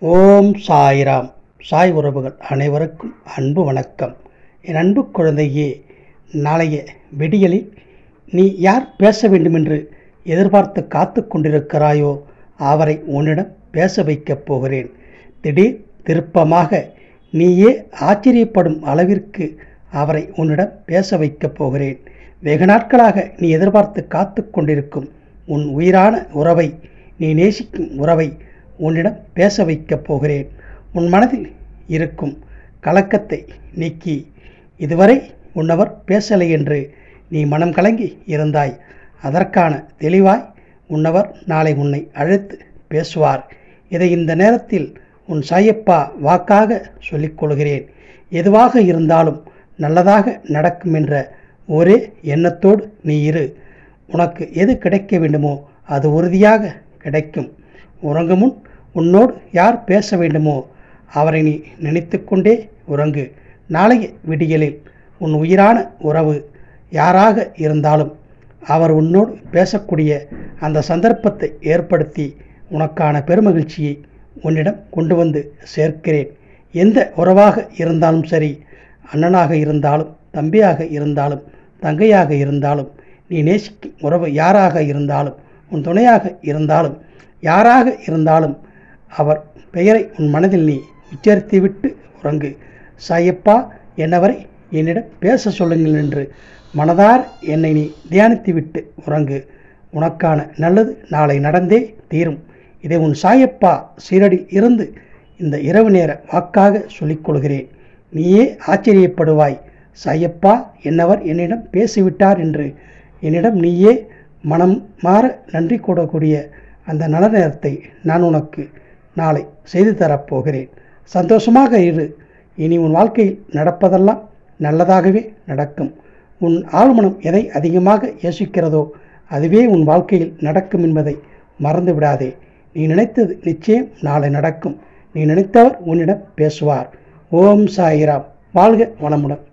ஓம் சாய்ராம். சாய் உறவுகள் அனைவருக்கும் அன்பு வணக்கம். என் அன்பு குழந்தையே, நாளைய விடியலில் நீ யார் பேச வேண்டுமென்று எதிர்பார்த்து காத்து கொண்டிருக்கிறாயோ அவரை உன்னிடம் பேச வைக்கப் போகிறேன். திடீர் திருப்பமாக நீயே ஆச்சரியப்படும் அளவிற்கு அவரை உன்னிடம் பேச வைக்கப் போகிறேன். வெகு நாட்களாக நீ எதிர்பார்த்து காத்து கொண்டிருக்கும் உன் உயிரான உறவை, நீ நேசிக்கும் உறவை உன்னிடம் பேச வைக்கப் போகிறேன். உன் மனதில் இருக்கும் கலக்கத்தை நீக்கி, இதுவரை உன்னவர் பேசலை என்று நீ மனம் கலங்கி இருந்தாய். அதற்கான தெளிவாய் உன்னவர் நாளை உன்னை அழைத்து பேசுவார். இதை இந்த நேரத்தில் உன் சாயப்பா வாக்காக சொல்லிக்கொள்கிறேன். எதுவாக இருந்தாலும் நல்லதாக நடக்கும் என்ற ஒரே எண்ணத்தோடு நீ இரு. உனக்கு எது கிடைக்க வேண்டுமோ அது உறுதியாக கிடைக்கும். உறங்கும் முன் உன்னோடு யார் பேச வேண்டுமோ அவரை நீ நினைத்து கொண்டே உறங்கு. நாளைய விடியலில் உன் உயிரான உறவு யாராக இருந்தாலும் அவர் உன்னோடு பேசக்கூடிய அந்த சந்தர்ப்பத்தை ஏற்படுத்தி உனக்கான பெருமகிழ்ச்சியை உன்னிடம் கொண்டு வந்து சேர்க்கிறேன். எந்த உறவாக இருந்தாலும் சரி, அண்ணனாக இருந்தாலும், தம்பியாக இருந்தாலும், தங்கையாக இருந்தாலும், நீ நேசிக்கும் உறவு யாராக இருந்தாலும், உன் துணையாக இருந்தாலும், யாராக இருந்தாலும் அவர் பெயரை உன் மனதில் நீ உச்சரித்துவிட்டு உறங்கு. சாயப்பா, என்னவரை என்னிடம் பேச சொல்லுங்கள் என்று மனதார என்னை நீ தியானித்துவிட்டு உறங்கு. உனக்கான நல்லது நாளை நடந்தே தீரும். இதை உன் சாயப்பா சீரடி இருந்து இந்த இரவு நேர வாக்காக சொல்லிக்கொள்கிறேன். நீயே ஆச்சரியப்படுவாய். சாயப்பா என்னவர் என்னிடம் பேசிவிட்டார் என்று என்னிடம் நீயே மனம் மாற நன்றி கூடக்கூடிய அந்த நல்ல நேரத்தை நான் உனக்கு நாளை செய்து தரப்போகிறேன். சந்தோஷமாக இரு. இனி உன் வாழ்க்கையில் நடப்பதெல்லாம் நல்லதாகவே நடக்கும். உன் ஆழ்மனம் எதை அதிகமாக யோசிக்கிறதோ அதுவே உன் வாழ்க்கையில் நடக்கும் என்பதை மறந்து விடாதே. நீ நினைத்தது நிச்சயம் நாளை நடக்கும். நீ நினைத்தவர் உன்னிடம் பேசுவார். ஓம் சாய்ராம். வாழ்க வளமுடன்.